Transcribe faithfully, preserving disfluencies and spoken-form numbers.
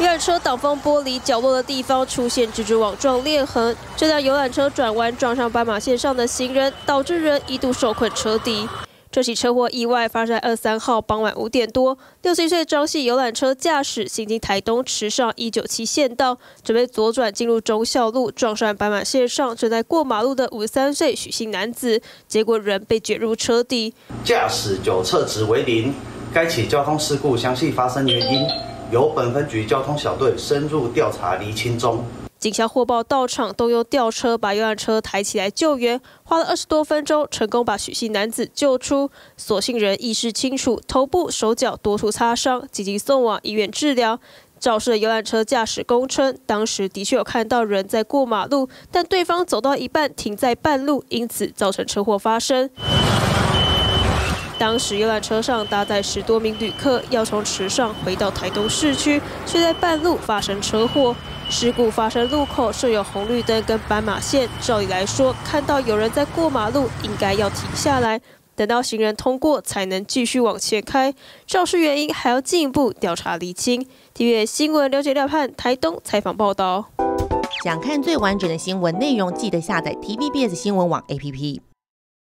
游览车挡风玻璃角落的地方出现蜘蛛网状裂痕，这辆游览车转弯撞上斑马线上的行人，导致人一度受困车底。这起车祸意外发生在二十三号傍晚五点多，六十一岁张姓游览车驾驶行经台东池上一九七县道，准备左转进入忠孝路，撞上斑马线上正在过马路的五十三岁许姓男子，结果人被卷入车底。 驾驶酒测值为零，该起交通事故详细发生原因，由本分局交通小队深入调查厘清中。 警消获报到场，动用吊车把游览车抬起来救援，花了二十多分钟，成功把许姓男子救出。所幸人意识清楚，头部、手脚多处擦伤，紧急送往医院治疗。肇事的游览车驾驶供称，当时的确有看到人在过马路，但对方走到一半停在半路，因此造成车祸发生。当时游览车上搭载十多名旅客，要从池上回到台东市区，却在半路发生车祸。事故发生路口设有红绿灯跟斑马线，照理来说，看到有人在过马路，应该要停下来，等到行人通过才能继续往前开。肇事原因还要进一步调查厘清。T V B S 新闻了解廖盼台东采访报道。 想看最完整的新闻内容，记得下载 T V B S 新闻网 A P P。